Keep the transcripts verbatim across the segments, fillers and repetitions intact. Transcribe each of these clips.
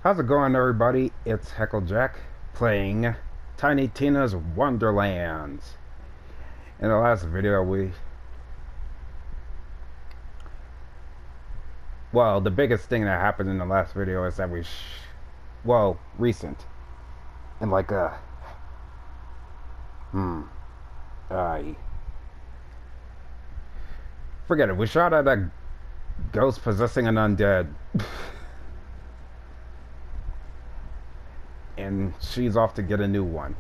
How's it going, everybody? It's Hecklejack playing Tiny Tina's Wonderlands. In the last video, we... Well, the biggest thing that happened in the last video is that we sh... Well, recent. And like, uh... Hmm... I... Forget it, we shot at a ghost possessing an undead. And she's off to get a new one.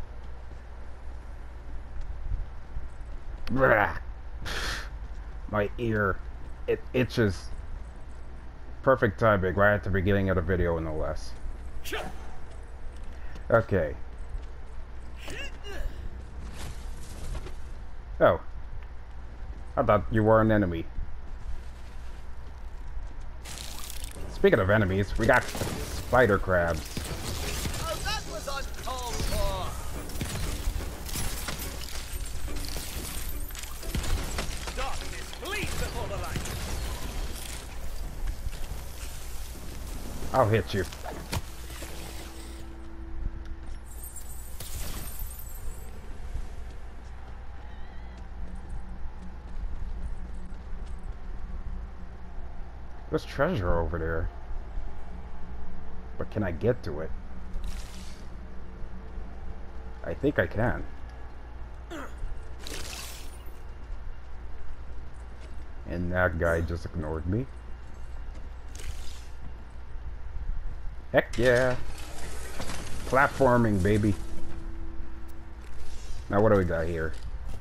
Blah. My ear, it itches. Perfect timing, right at the beginning of the video, no less. Okay. Oh. I thought you were an enemy. Speaking of enemies, we got spider crabs. I'll hit you. There's treasure over there. But can I get to it? I think I can. And that guy just ignored me. Heck yeah. Platforming, baby. Now what do we got here?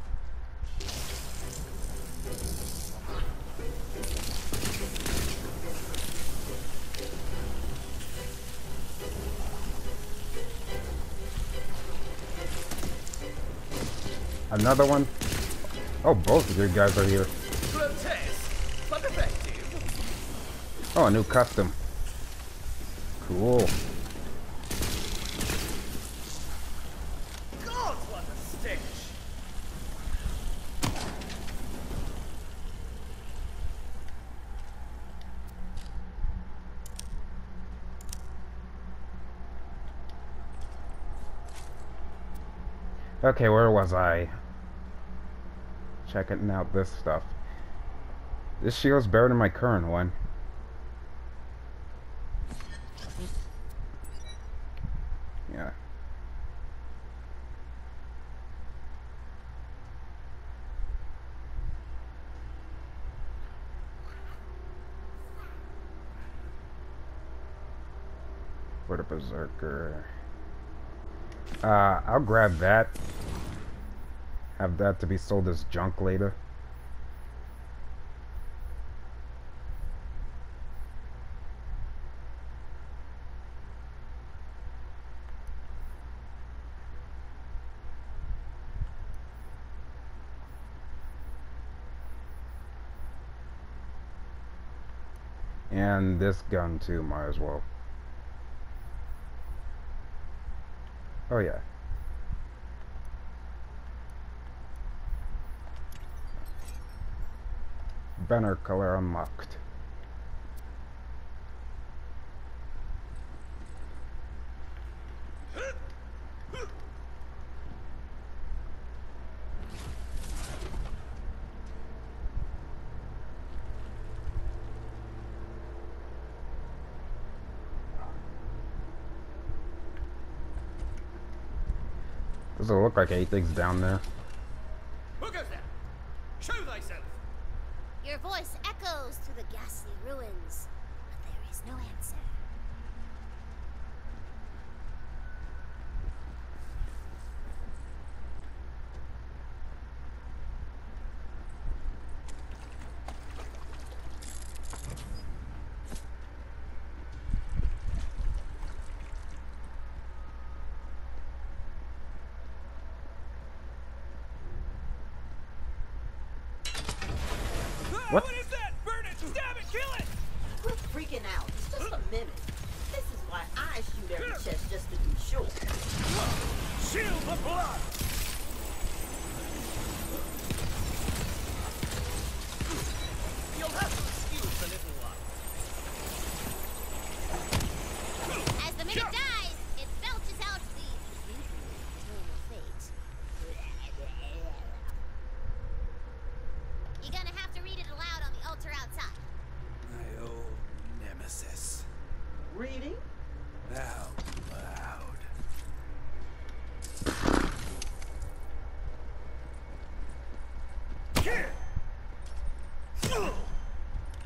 Another one? Oh, both of you guys are here. Oh, a new custom. Cool. God, what a stench! Okay, where was I? Checking out this stuff. This shield's better than my current one. Yeah. For the Berserker. Uh, I'll grab that. Have that to be sold as junk later. And this gun too, might as well. Oh yeah. Banner color unlocked. Does it look like anything's down there? Who goes there? Show thyself! Your voice echoes through the ghastly ruins, but there is no answer. What? What is that? Burn it! Stab it! Kill it! Quit freaking out. It's just a minute. This is why I shoot every chest just to be sure. Shield the blood! You'll have to excuse the little one. As the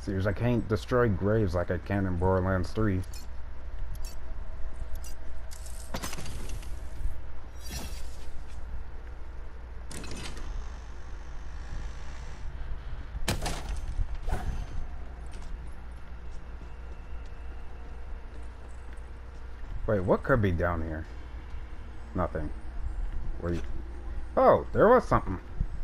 Seems I can't destroy graves like I can in Borderlands three. Wait, what could be down here? Nothing. Where you? Oh, there was something.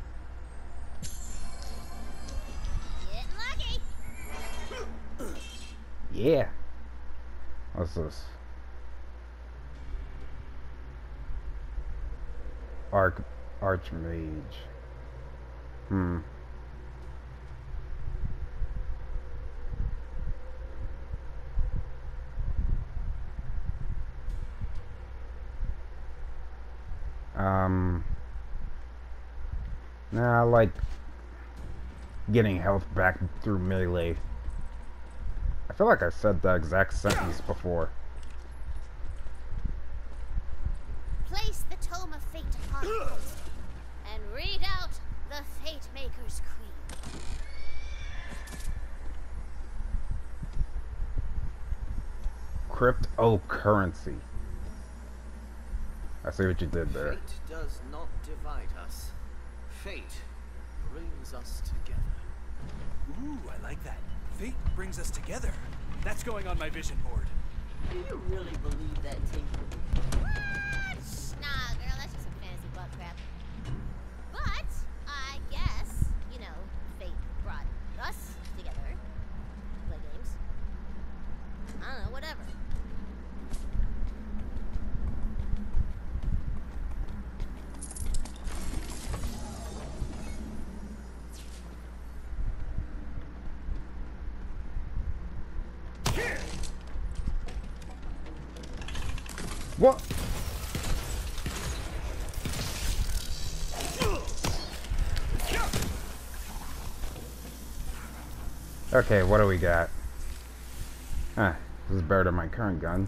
Getting lucky. Yeah. What's this? Arch Archmage. Hmm. Um, nah, I like getting health back through melee. I feel like I said that exact sentence before. Place the Tome of Fate upon it and read out the Fate Maker's Creed. Cryptocurrency. I see what you did there. Fate does not divide us. Fate brings us together. Ooh, I like that. Fate brings us together. That's going on my vision board. Do you really believe that, Tinker? What? Nah, girl, that's just some fantasy butt crap. But, I guess, you know, fate brought us together to play games. I don't know, whatever. What? Okay, what do we got? Huh, this is better than my current gun.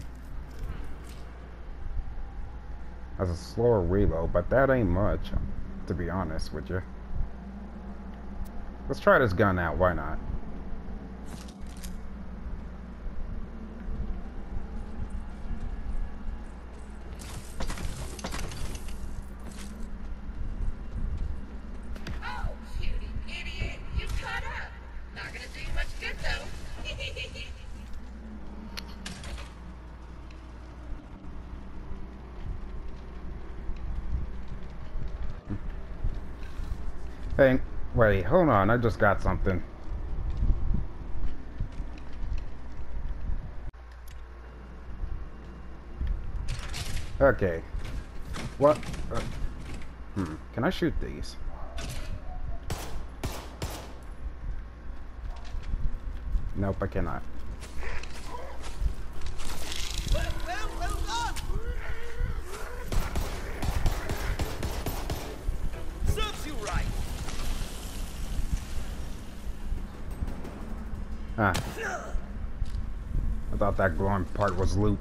Has a slower reload, but that ain't much, to be honest with you. Let's try this gun out, why not? Oh, cutie idiot, you caught up. Not gonna do you much good though. Hey, wait, hold on, I just got something. Okay. What? Uh, hmm, can I shoot these? Nope, I cannot. Well, well, well done! Serves you right. Ah. I thought that glowing part was loot.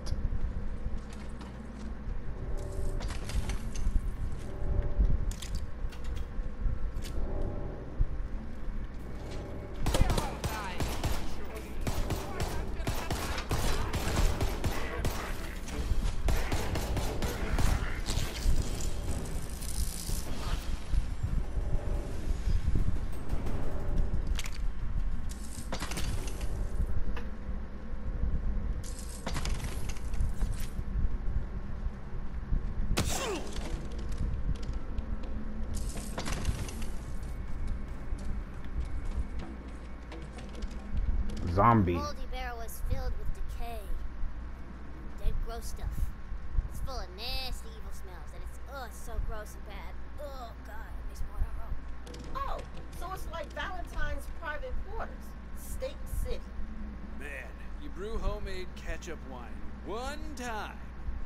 Zombie. The moldy barrel was filled with decay. Dead, gross stuff. It's full of nasty, evil smells, and it's, oh, it's so gross and bad. Oh, God, it makes me want to roll. Oh, so it's like Valentine's private quarters. Steak City. Man, you brew homemade ketchup wine one time.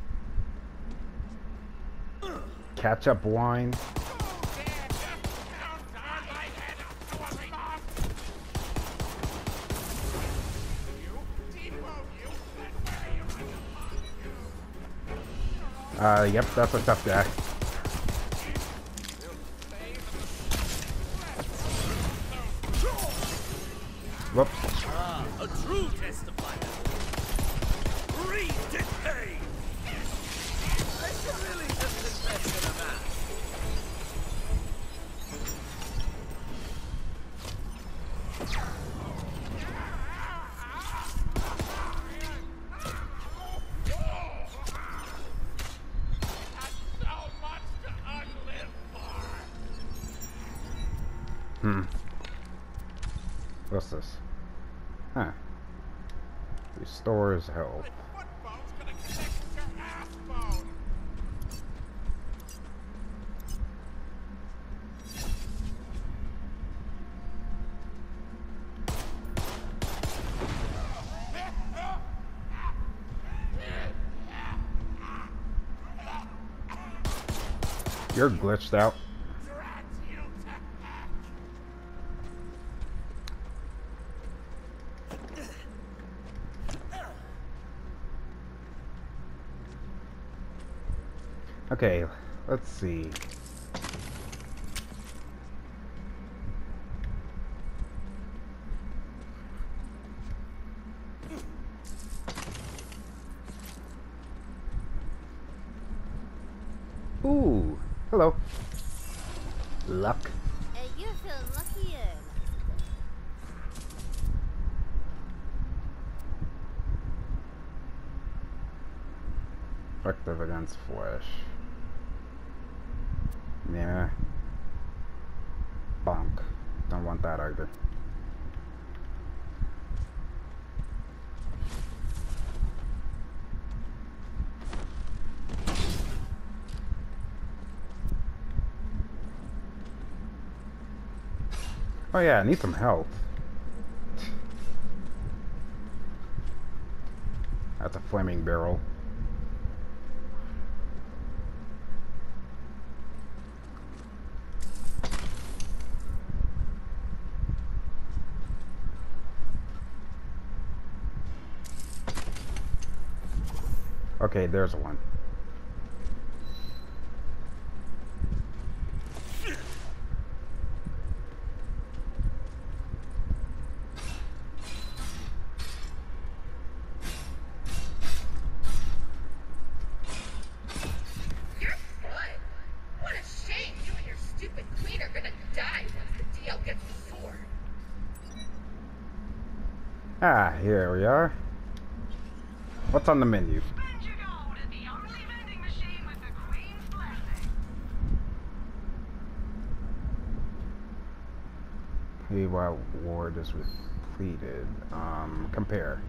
Ketchup wine. Uh, yep, that's a tough guy. Whoops. true test of my mettle. Read decay! I should really just invest in a map. Hmm. What's this? Huh. Restores health. You're glitched out. Okay, let's see. Ooh, hello. Luck. Uh, you feel luckier. Effective against flesh. Yeah. Bonk. Don't want that either. Oh yeah, I need some health. That's a flaming barrel. Okay, there's one. You're fun. What a shame you and your stupid queen are gonna die once the D L gets the sword. Ah, here we are. What's on the menu? Spend your gold at the only vending machine with the Queen's blessing. Hey, while ward is completed. Um, compare.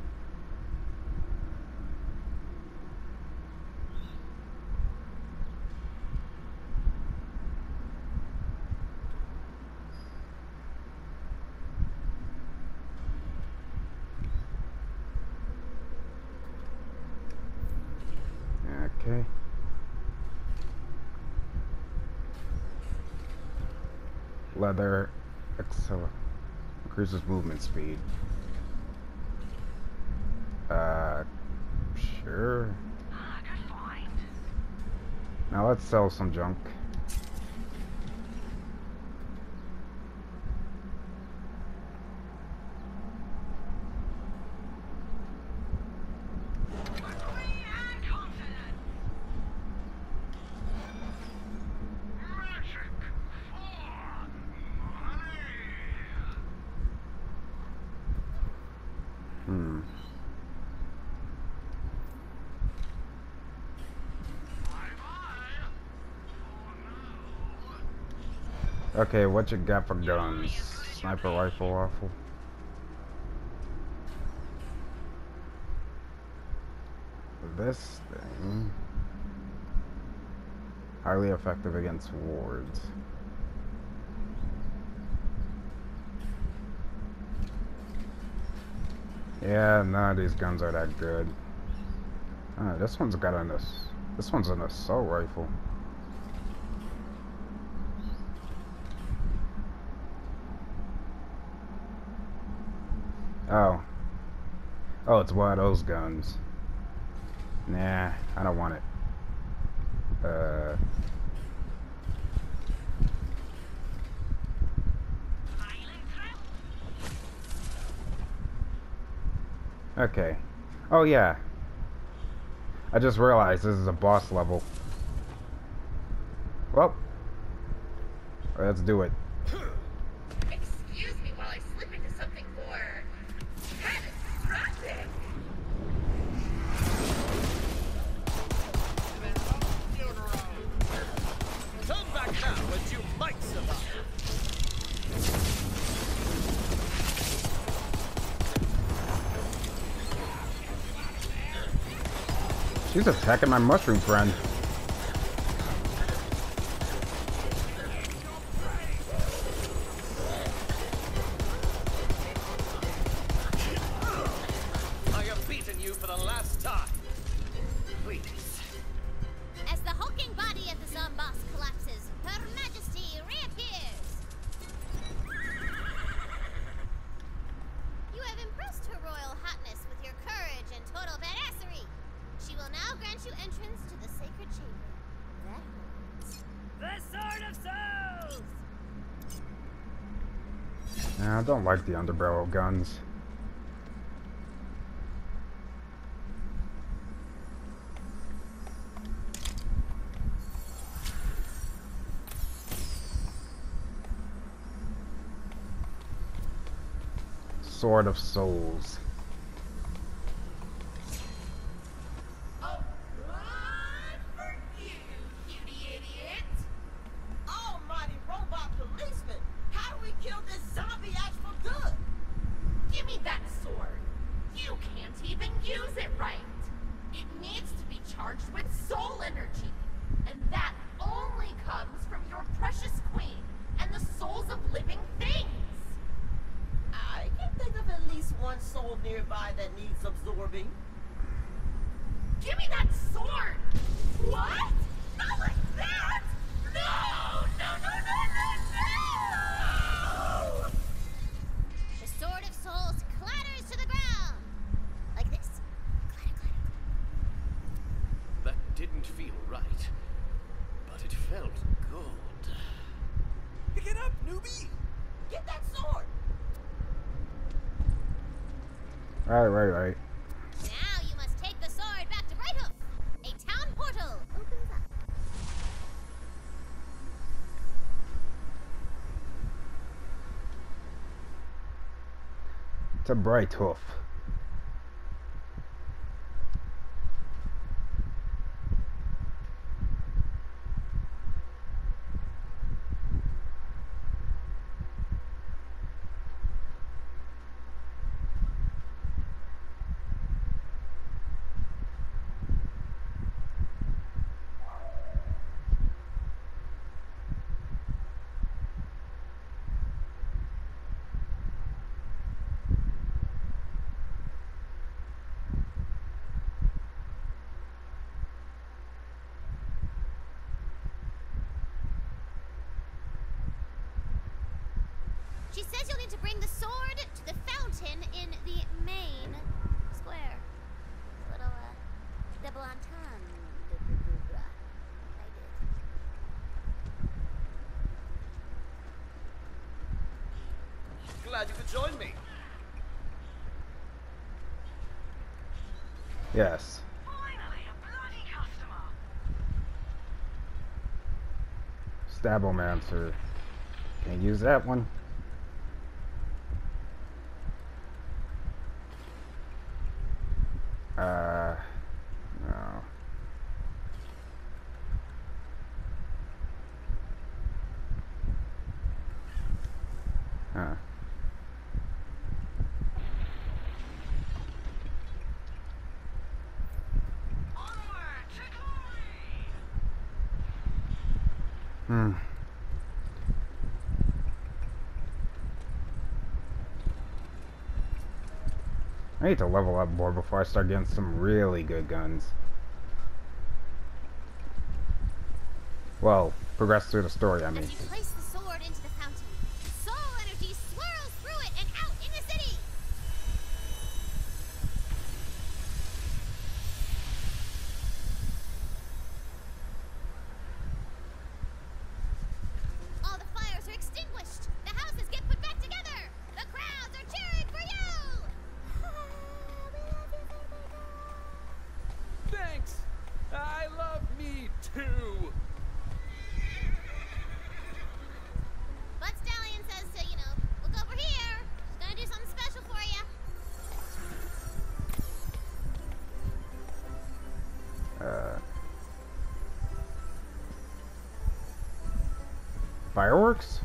Okay. Leather excel increases movement speed. Uh, sure. Ah, good find. Now let's sell some junk. Queen and confident. Magic for money. Hmm. Bye-bye. For now. Okay, what you got for guns? Sniper rifle, rifle. This thing. Highly effective against wards. Yeah, none of these guns are that good. Ah, this one's got an ass. This one's an assault rifle. Oh. Oh, it's one of those guns. Nah, I don't want it. Uh. Okay. Oh yeah. I just realized this is a boss level. Well, let's do it. Excuse me while I slip into something more catastrophic. Turn back now and you might survive. She's attacking my mushroom friend. I have beaten you for the last time. Please. As the hulking body of the Zomboss collapses, Her Majesty reappears. You have impressed Her Royal Hotness with your courage and total badassery. She will now grant you entrance to the sacred chamber. That holds the Sword of Souls! Nah, I don't like the underbarrel guns. Sword of Souls. Oh, good for you, cutie idiot. Almighty robot policeman! How do we kill this zombie axe for good? Give me that sword. You can't even use it right. It needs to be charged with soul energy. And that only comes from your precious queen and the souls of living things. I can think of at least one soul nearby that needs absorbing. Give me that sword! What? Not like that! No! No, no, no, no, no! The Sword of Souls clatters to the ground. Like this. Clatter, clatter. That didn't feel right, but it felt good. Pick it up, newbie! Get that sword! Right, right, right. Now you must take the sword back to Brighthoof. A town portal opens up. To Brighthoof. She says you'll need to bring the sword to the fountain in the main square. Little, uh, double entendre. I did. Glad you could join me. Yes. Finally, a bloody customer. Stabomancer. Can't use that one. Uh, no. Huh. Onward to glory. Hmm. I need to level up more before I start getting some really good guns. Well, progress through the story, I mean. As you place the sword into the fountain, soul energy swirls through it and out in the city. All the fires are extinguished. The houses get put back together. The crowds are cheering for you. too. But Stallion says to, you know, look over here. She's gonna do something special for you. Uh, fireworks?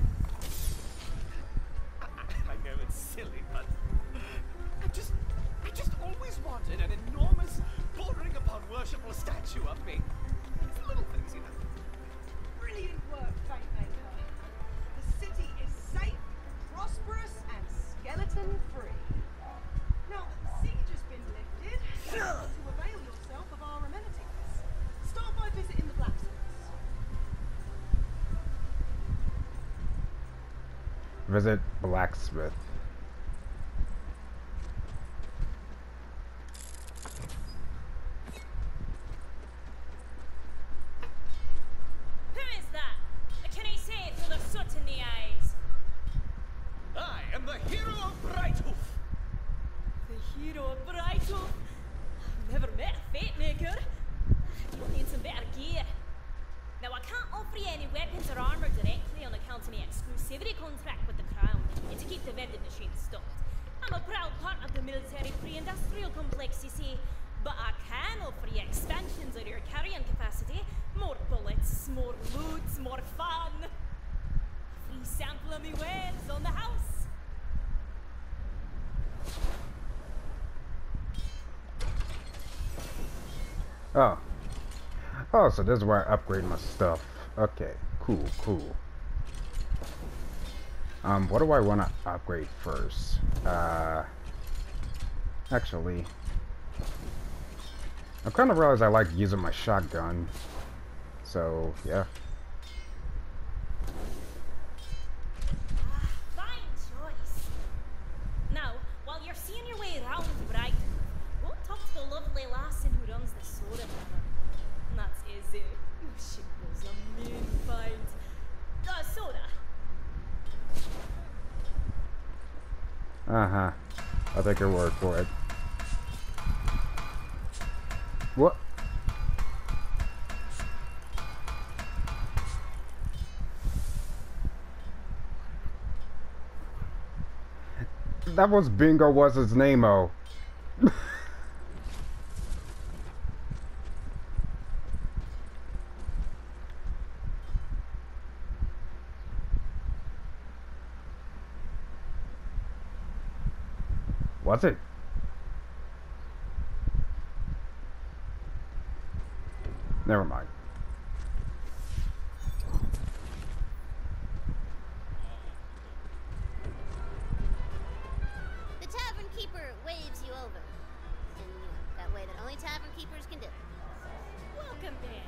I, I know it's silly, but I just, I just always wanted an enormous, bordering upon worshipful statue of me. It's little things, you know. Brilliant work, Fatemaker. The city is safe, prosperous, and skeleton-free. Now that the siege has been lifted, you're able to avail yourself of our amenities. Start by visiting the blacksmiths. Visit blacksmith. Who is that? Can he see it with a soot in the eyes? I am the hero of Brighthoof. The hero of Brighthoof? I've never met a Fatemaker. You'll need some better gear. Now, I can't offer you any weapons or armor directly on account of my exclusivity contract with the Crown to keep the vending machine stocked. I'm a proud part of the military pre-industrial complex, you see, but I can offer you expansions of your carrying capacity, more bullets, more loot, more fun. Free sample of me wares on the house. Oh. Oh, so this is where I upgrade my stuff. Okay, cool, cool. Um, what do I want to upgrade first? Uh, actually, I kind of realized I like using my shotgun. So, yeah. Ah, fine choice. Now, while you're seeing your way around Brighton, go talk to the lovely lassie who runs the soda tavern. That's easy. She was a mean find. Uh, soda. Uh-huh. I'll take your word for it. What? That was Bingo was his name-o. Was it? Never mind. The tavern keeper waves you over. In, you know, that way that only tavern keepers can do. Welcome back.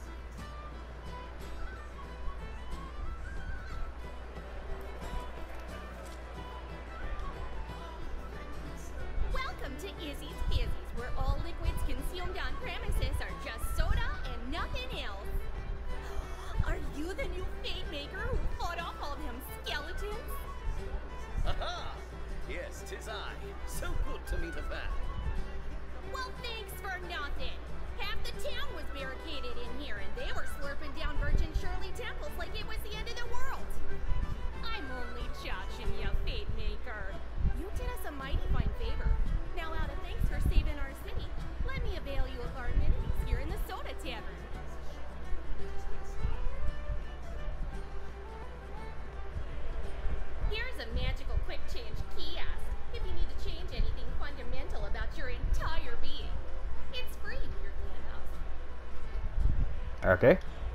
Welcome to Izzy's Fizzies, where all liquids consumed on premises are just soda and nothing else. Are you the new Fatemaker who fought off all them skeletons? Aha! Yes, 'tis I. So good to meet a fan. Well, thanks for nothing. Half the town was barricaded in here, and they were slurping down Virgin Shirley temples like it was the end of the world. I'm only joshing you, Fatemaker. You did us a mighty fine favor. Now, out of thanks for saving our city, let me avail you of our amenities here in the Soda Tavern. Here's a magical quick change kiosk if you need to change anything fundamental about your entire being. It's free, weirdly enough. Okay.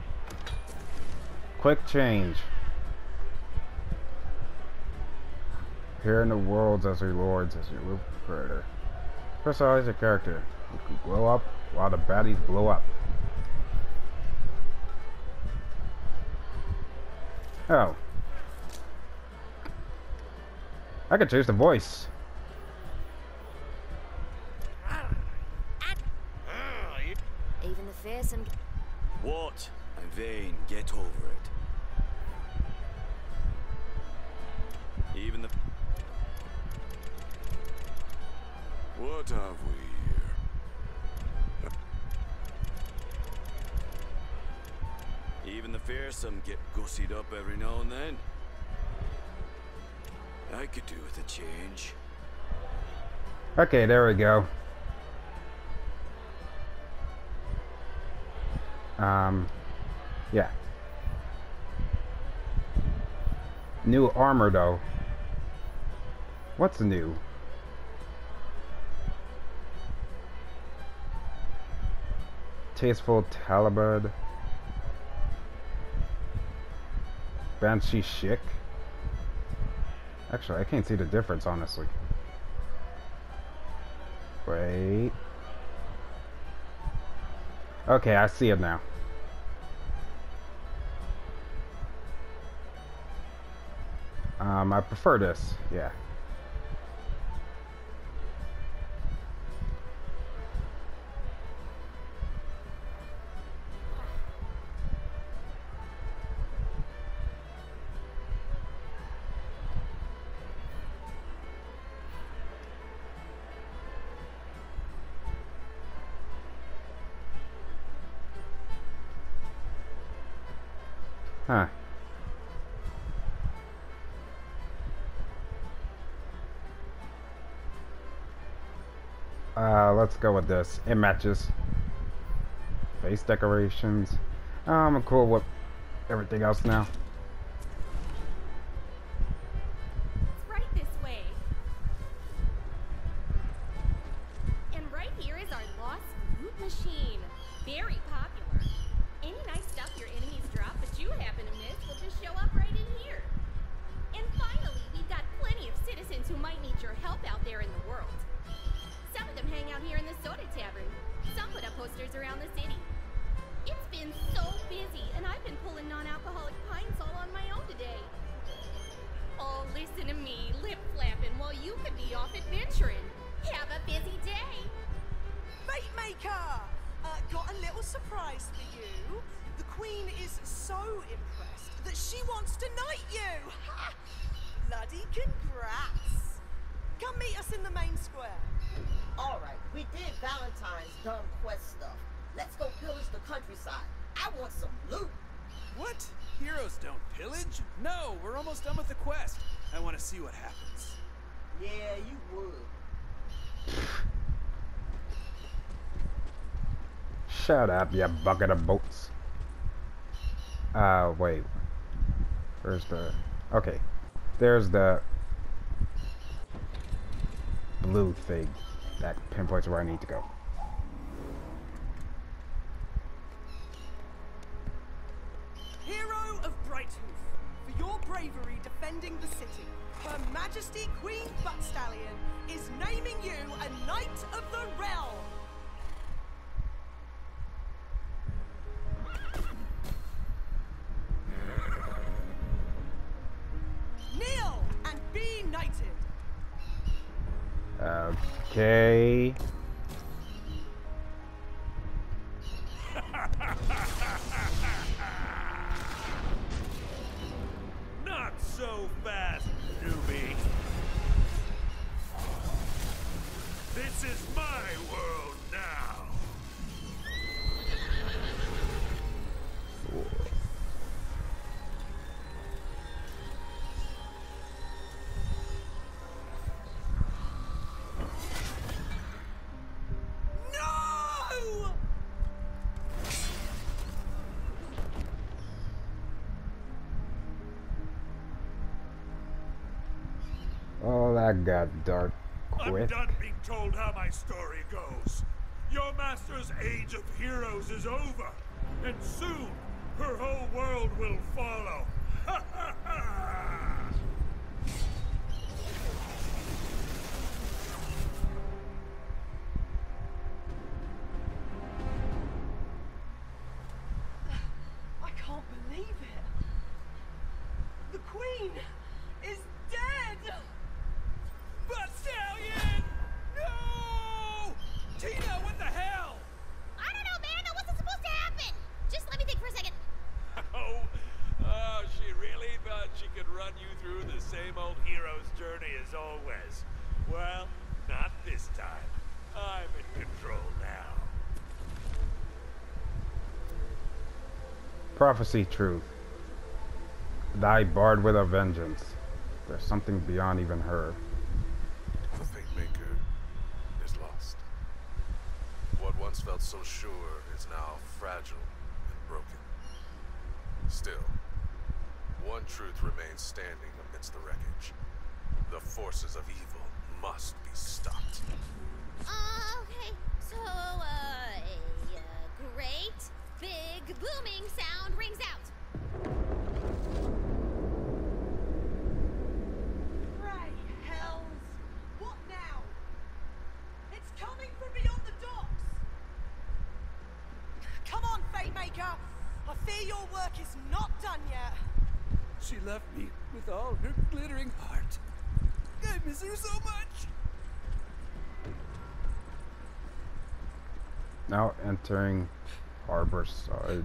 Quick change. Here in the worlds as your lords, as your roof predator. Personalize your character. You can glow up while the baddies blow up. Oh. I can change the voice. Even the fearsome. What? I'm vain. Get over it. Even the... What have we here? Even the fearsome get gussied up every now and then. I could do with a change. Okay, there we go. Um, yeah. New armor, though. What's new? Tasteful Talibud. Banshee Chic. Actually, I can't see the difference, honestly. Wait. Okay, I see it now. Um, I prefer this, yeah. Huh. Uh, let's go with this. It matches. Face decorations. Oh, I'm cool with everything else now. It's right this way. And right here is our lost loot machine. Very popular. Any nice stuff your enemies drop but you happen to miss will just show up right in here. And finally, we've got plenty of citizens who might need your help out there in the world. Some of them hang out here in the soda tavern. Some put up posters around the city. It's been so busy, and I've been pulling non-alcoholic pints all on my own today. Oh, listen to me, lip-flapping while you could be off adventuring. Have a busy day. Mate Maker! Uh, got a little surprise for you. The Queen is so impressed that she wants to knight you. Ha! Bloody congrats. Come meet us in the main square. All right, we did Valentine's dumb quest stuff. Let's go pillage the countryside. I want some loot. What? Heroes don't pillage? No, we're almost done with the quest. I want to see what happens. Yeah, you would. Shut up, you bucket of boats. Uh, wait. Where's the... Okay. There's the... blue thing that pinpoints where I need to go. Hero of Brighthoof, for your bravery defending the city, Her Majesty Queen Buttstallion is naming you a Knight of the Realm. Kneel and be knighted. Okay. Not so fast, newbie. This is my world now. No! Oh, that got dark I'm quick. done being told how my story goes. Your master's age of heroes is over, and soon her whole world will follow. Ha ha ha! I can't believe it. The Queen is dead! Buttstallion! No! Tina, what the hell? I don't know, man. That wasn't supposed to happen. Just let me think for a second. Oh, oh, she really thought she could run you through the same old hero's journey as always. Well, not this time. I'm in control now. Prophecy truth. Thy barred with a vengeance. There's something beyond even her. The Fate Maker is lost. What once felt so sure is now fragile and broken. Still, one truth remains standing amidst the wreckage. The forces of evil must be stopped. Uh, okay, so, uh, a uh, great, big, booming sound rings out. Ray, hells! What now? It's coming from beyond the docks! Come on, Fate Maker! I fear your work is not done yet. She left me with all her glittering heart. I miss her so much. Now entering harbor side.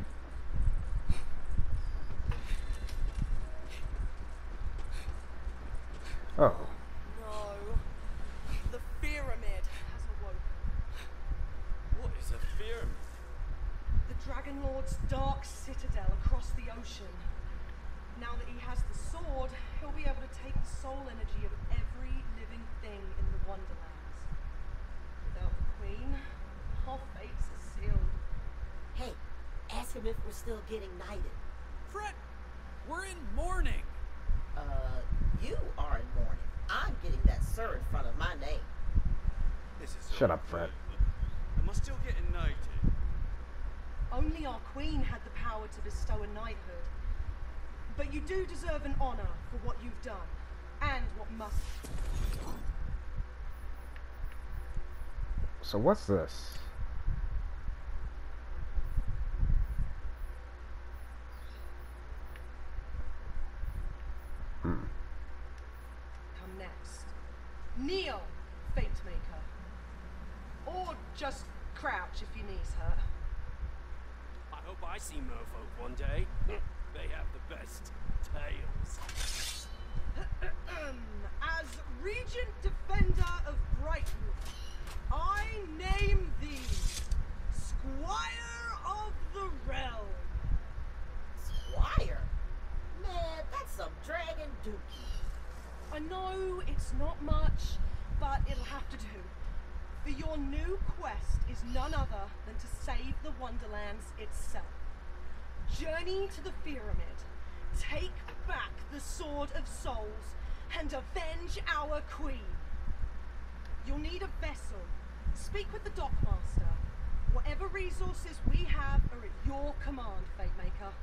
Oh. No. The pyramid has awoken. What is a pyramid? The Dragon Lord's dark citadel across the ocean. Now that he has the sword, he'll be able to take the soul energy of every living thing in the Wonderlands. Without the Queen, our fates are sealed. Hey, ask him if we're still getting knighted. Fred, we're in mourning. Uh, you are in mourning. I'm getting that sir in front of my name. This is Shut up, Fred. Am I still getting knighted? Only our Queen had the power to bestow a knighthood. But you do deserve an honor for what you've done, and what must. So what's this? Hmm. Come next. Kneel, Fate Maker. Or just crouch if your knees hurt. I hope I see merfolk one day. They have the best tails. As Regent Defender of Brightwood, I name thee Squire of the Realm. Squire? Man, that's some dragon dookie. I know it's not much, but it'll have to do. For your new quest is none other than to save the Wonderlands itself. Journey to the pyramid, take back the Sword of Souls, and avenge our Queen. You'll need a vessel. Speak with the Dockmaster. Whatever resources we have are at your command, Fate Maker.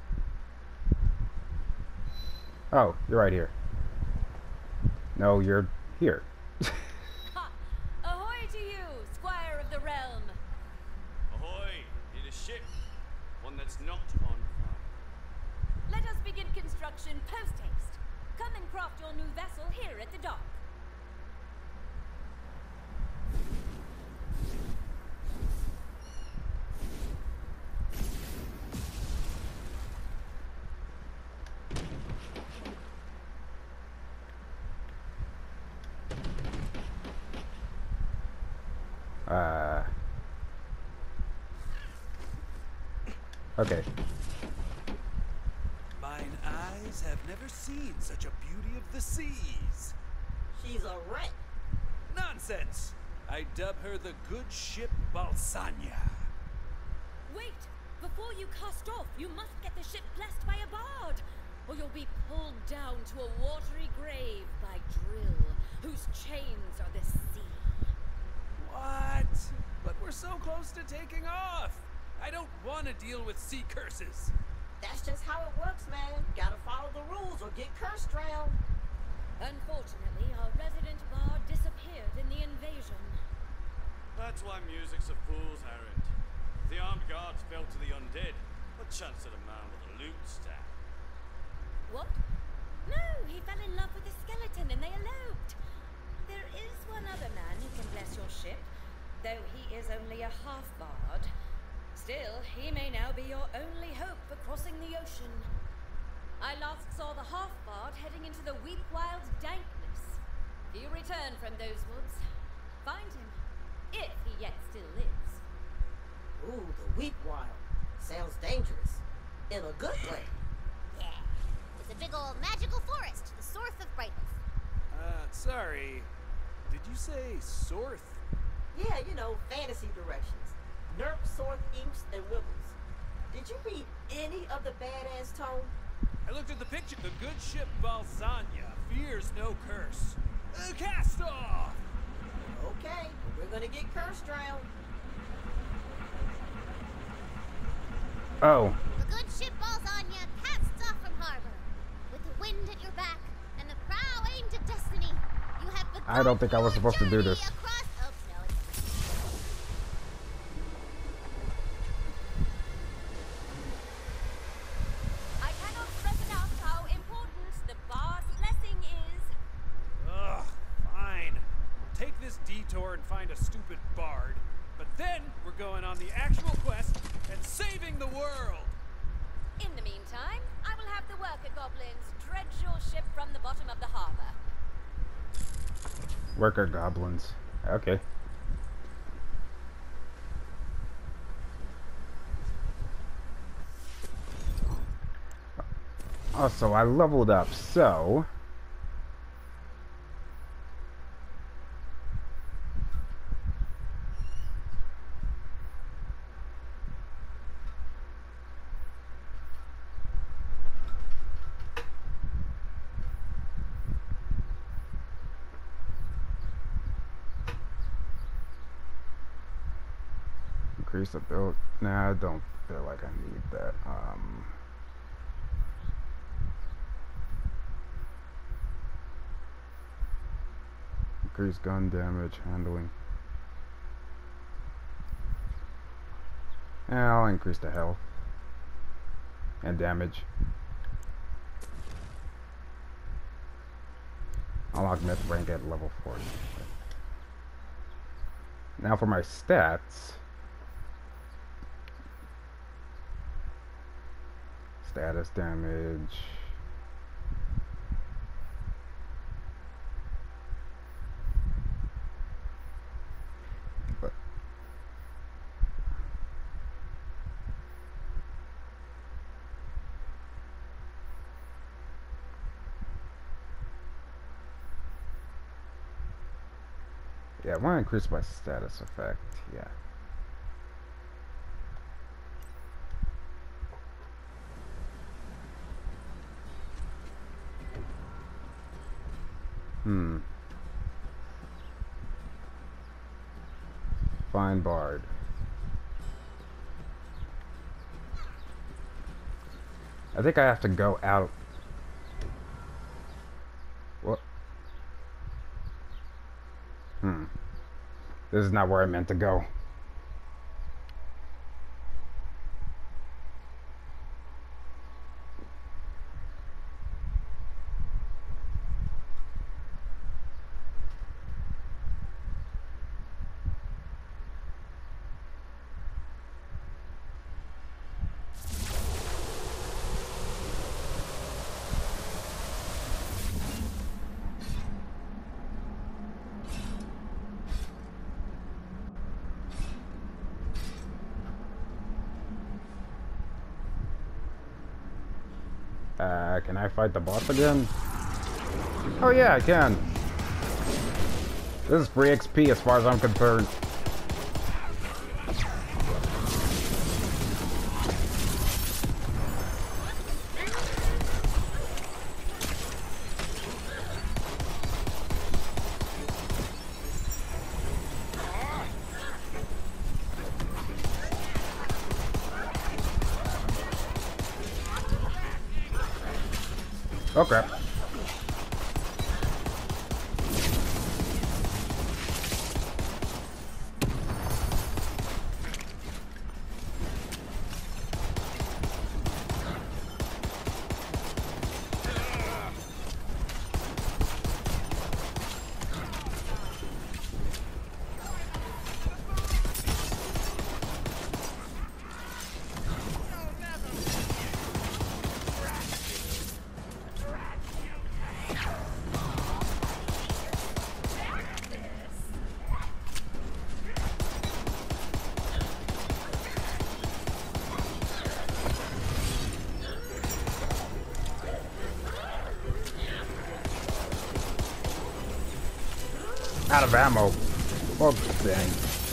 Oh, you're right here. No, you're here. Ha! Ahoy to you, Squire of the Realm! Ahoy! Need a ship. One that's not on fire. Let us begin construction post-haste. Come and craft your new vessel here at the dock. Uh. Okay. Mine eyes have never seen such a beauty of the seas. She's a wreck. Nonsense! I dub her the good ship Balsania. Wait! Before you cast off, you must get the ship blessed by a bard, or you'll be pulled down to a watery grave by Drill, whose chains are the sea. What? But we're so close to taking off. I don't want to deal with sea curses. That's just how it works, man. Gotta follow the rules or get cursed drowned. Unfortunately, our resident bard disappeared in the invasion. That's why music's a fool's errand. If the armed guards fell to the undead, what chance had a man with a loot staff? What? No, he fell in love with a skeleton and they eloped. There is one other man who can bless your ship, though he is only a half-bard. Still, he may now be your only hope for crossing the ocean. I last saw the half-bard heading into the Weepwild dankness. He returned from those woods. Find him, if he yet still lives. Ooh, the Weepwild. Sounds dangerous. In a good way. Yeah. It's a big old magical forest, the Sorth of Brighthoof. Uh, sorry. Did you say Sorth? Yeah, you know, fantasy directions. Nerp, Sorth, Imps, and Wibbles. Did you read any of the badass tone? I looked at the picture. The good ship Valzania fears no curse. Uh, cast off! Okay, we're gonna get curse drowned. Oh. The good ship Balzania casts off from harbor. With the wind at your back and the prow aimed at destiny, you have begun I don't think I was supposed to do this. across... Oh, no, it's... I cannot stress enough how important the Bard's blessing is. Ugh, fine. We'll take this detour and find a stupid bard. But then we're going on the actual quest and saving the world. In the meantime, I will have the worker goblins dredge your ship from the bottom of the harbor. Worker goblins. Okay. Also, I leveled up, so... Increase the build. Nah, I don't feel like I need that. Um, increase gun damage, handling. Yeah, I'll increase the health and damage. Unlock myth rank at level forty. Now for my stats. Status damage. But yeah, I want to increase my status effect. Yeah. Hmm. Fine bard. I think I have to go out. What? Hmm. This is not where I meant to go. Uh, can I fight the boss again? Oh yeah, I can. This is free X P as far as I'm concerned. Oh crap. Out of ammo. Well, dang.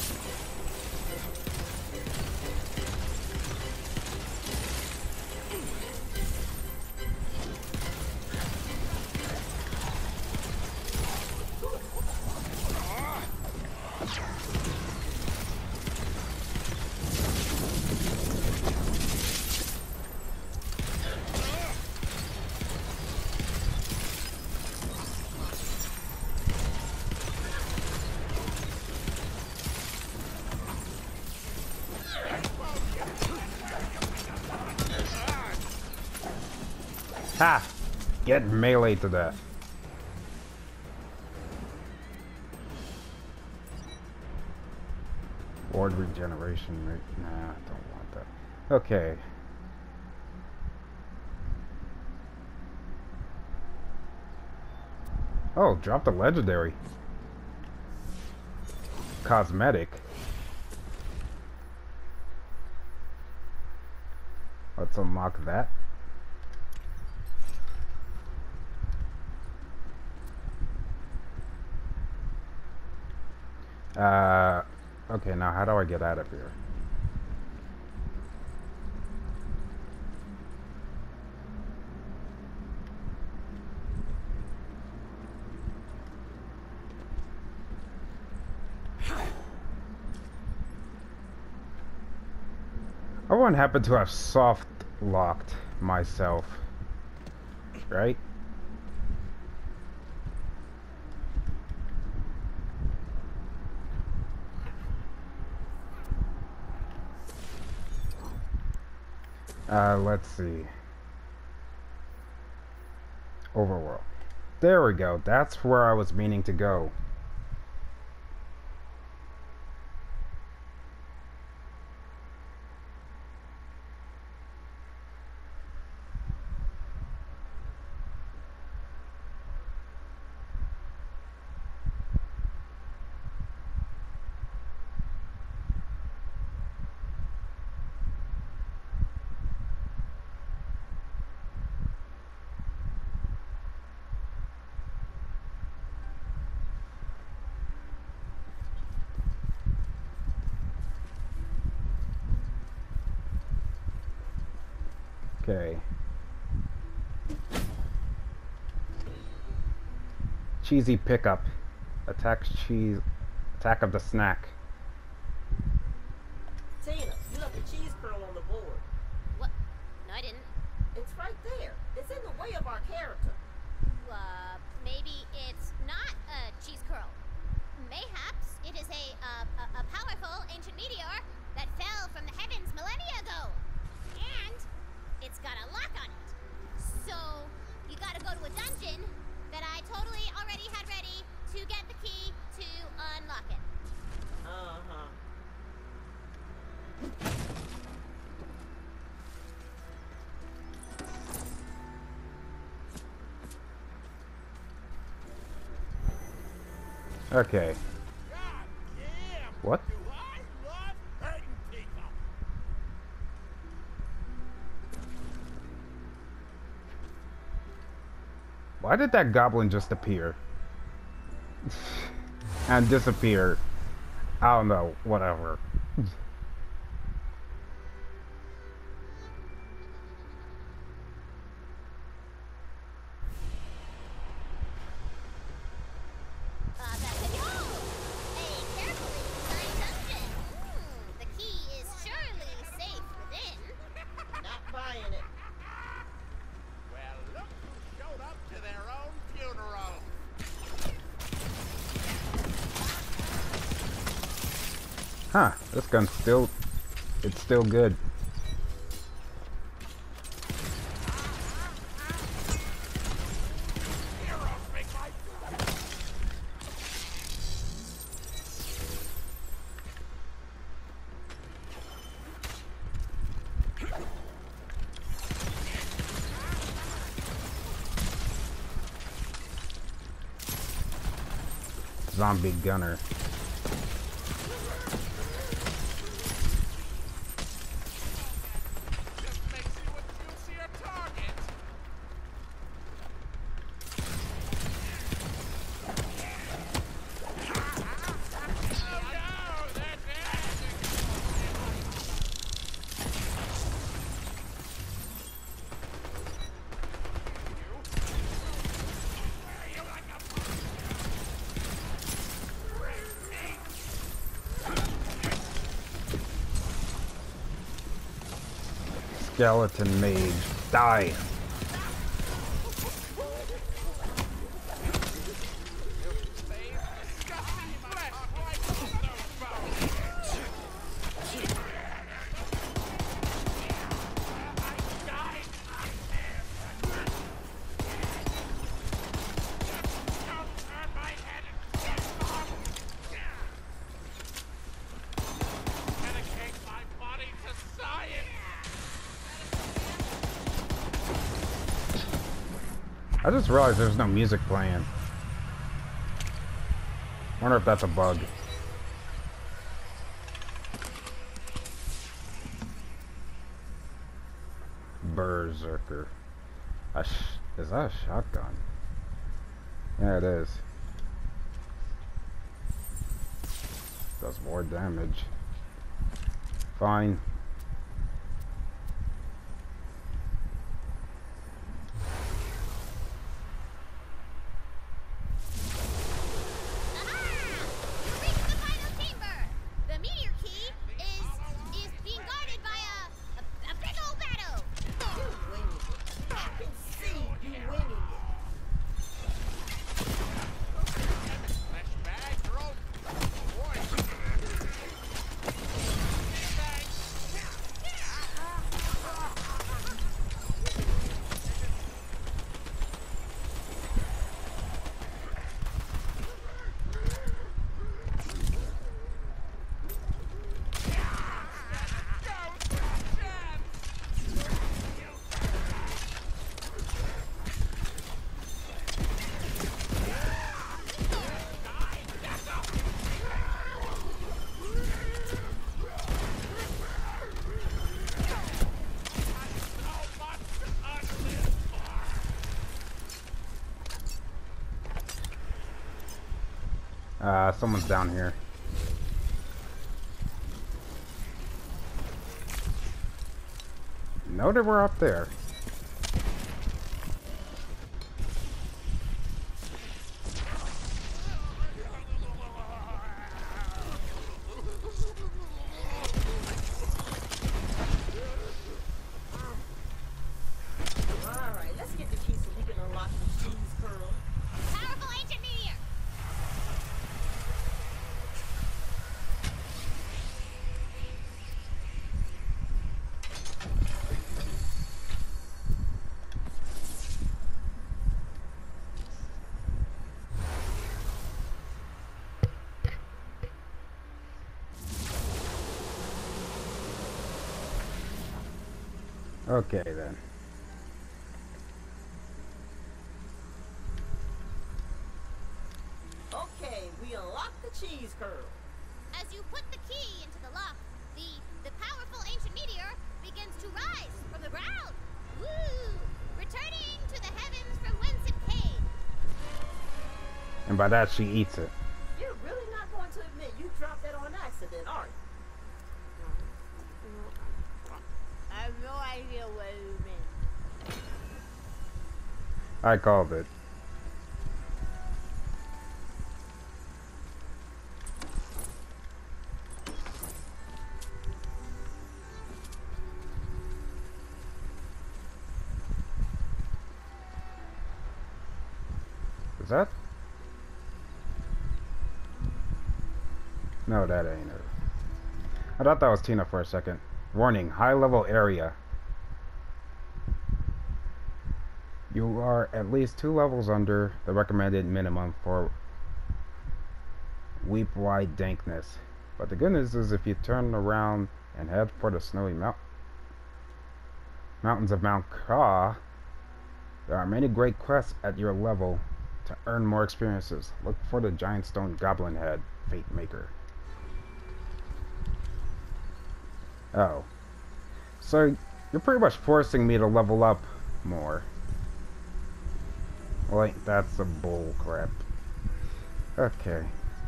Ha! Get melee to death. Ward regeneration rate. Nah, I don't want that. Okay. Oh, drop the legendary. Cosmetic. Let's unlock that. Uh, okay, now how do I get out of here? I wouldn't happen to have soft locked myself, right? Uh, let's see. Overworld. There we go. That's where I was meaning to go. Okay. Cheesy pickup. Attacks cheese. Attack of the snack. Tina, you left the cheese curl on the board. What? No, I didn't. It's right there. It's in the way of our character. Uh, maybe it's not a cheese curl. Mayhaps it is a, uh, a, a powerful ancient meteor that fell from the heavens millennia ago. And it's got a lock on it. So, you gotta go to a dungeon that I totally already had ready to get the key to unlock it. Uh-huh. Okay. What? Why did that goblin just appear? And disappear? I don't know, whatever. Huh, this gun's still, it's still good. Zombie gunner. skeleton mage. Die. I just realized there's no music playing. Wonder if that's a bug. Berserker. A sh is that a shotgun? Yeah, it is. Does more damage. Fine. Uh, someone's down here. No, they were up there. Alright, let's get the key so we can unlock the cheese curl. Powerful ancient meteor! Okay then. Okay, we unlock the cheese curl. As you put the key into the lock, the the powerful ancient meteor begins to rise from the ground. Woo! Returning to the heavens from whence it came. And by that, she eats it. You're really not going to admit you dropped that on accident, are you? I have no idea what you meant. I called it. Is that? No, that ain't her. I thought that was Tina for a second. Warning, high level area. You are at least two levels under the recommended minimum for weep-wide dankness. But the good news is if you turn around and head for the snowy mount mountains of Mount Ka, there are many great quests at your level to earn more experiences. Look for the giant stone goblin head, Fate Maker. Oh. So, you're pretty much forcing me to level up more. Wait, that's a bull crap. Okay.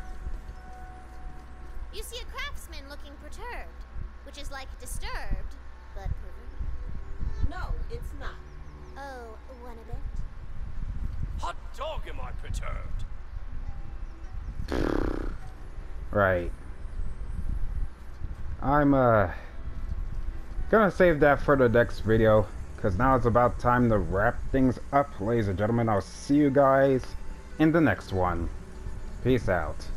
You see a craftsman looking perturbed, which is like disturbed, but perverted. No, it's not. Oh, one a bit. Hot dog, am I perturbed? Right. I'm, uh... Gonna save that for the next video, because now it's about time to wrap things up, ladies and gentlemen. I'll see you guys in the next one. Peace out.